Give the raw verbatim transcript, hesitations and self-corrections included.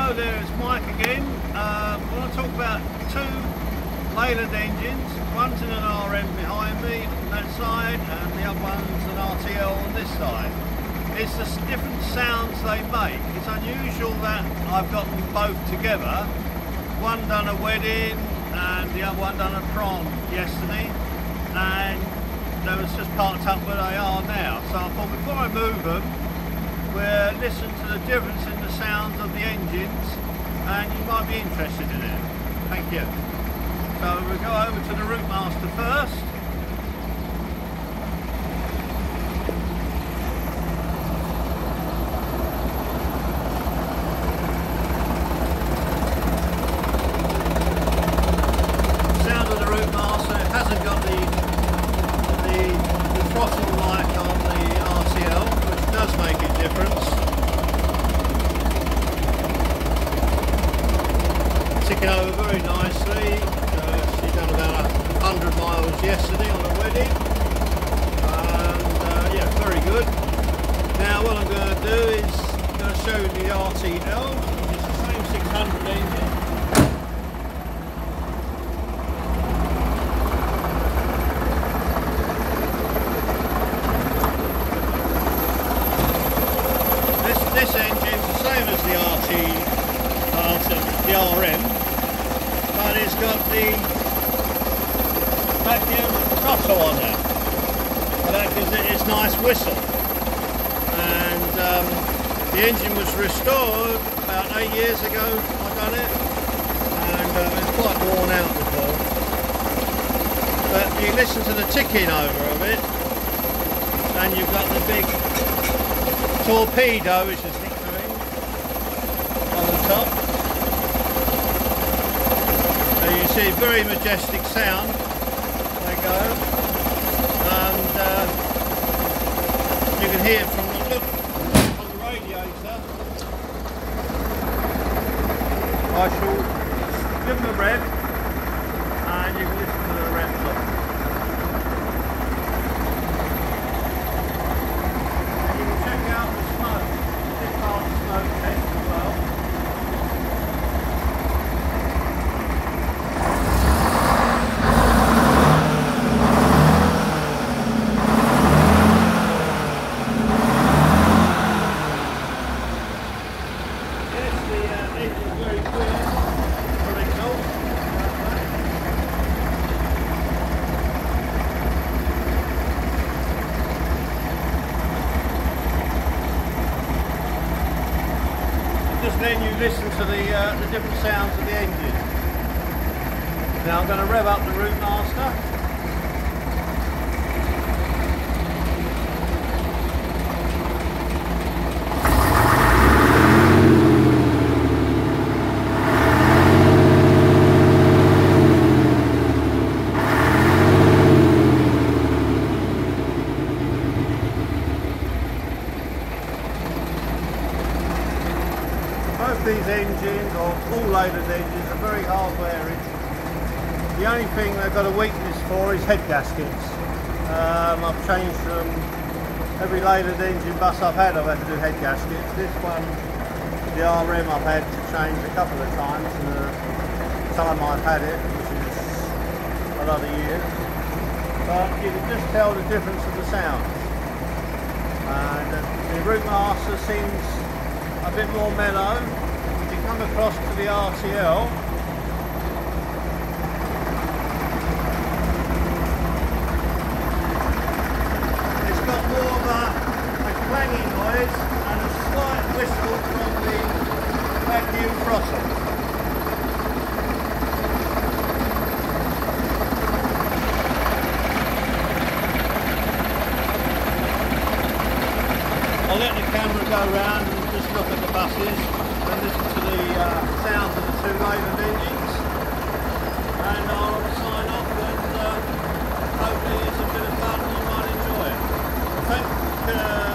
Hello there, it's Mike again. Um, I want to talk about two Leyland engines. One's in an R M behind me on that side, and the other one's an R T L on this side. It's the different sounds they make. It's unusual that I've got them both together. One done a wedding and the other one done a prom yesterday, and they was just parked up where they are now. So I thought before I move them, we'll listen to the difference in the sounds of the engines, and you might be interested in it. Thank you. So we'll go over to the Route Master first. The sound of the Route Master, it hasn't got the, the, the throttle like on the R T L, which does make a difference. Ticking over very nicely. Done about a hundred miles yesterday on a wedding, and uh, yeah, very good. Now what I'm going to do is I'm going to show you the R T L, which is the same six hundred engine. This, this engine's the same as the R T, uh, the R M, but it's got the vacuum throttle on there, and that gives it its nice whistle. And um, the engine was restored about eight years ago. I done it, and um, it's quite worn out before. But you listen to the ticking over of it, and you've got the big torpedo, which is nicknamed, on the top. So you see, very majestic sound. Go, and uh, you can hear it from the look on the radiator. I shall give them a rev, and you can listen to the revs of it. And you can check out the smoke. This part of the smoke test as well. Just then you listen to the, uh, the different sounds of the engine. Now I'm going to rev up the Route Master. Both these engines, or all Leyland engines, are very hard wearing. The only thing they've got a weakness for is head gaskets. Um, I've changed them. Every Leyland engine bus I've had, I've had to do head gaskets. This one, the R M, I've had to change a couple of times in the time I've had it, which is a lot of years. But you can just tell the difference of the sound. And the Route Master seems a bit more mellow. If you come across to the R T L, it's got more of a, a clanging noise and a slight whistle from the vacuum throttle. I'll let the camera go round and just look at the buses and listen to the uh, sounds of the two Leyland engines, and I'll sign off, and uh, hopefully it's a bit of fun and you might enjoy it. Thank, uh,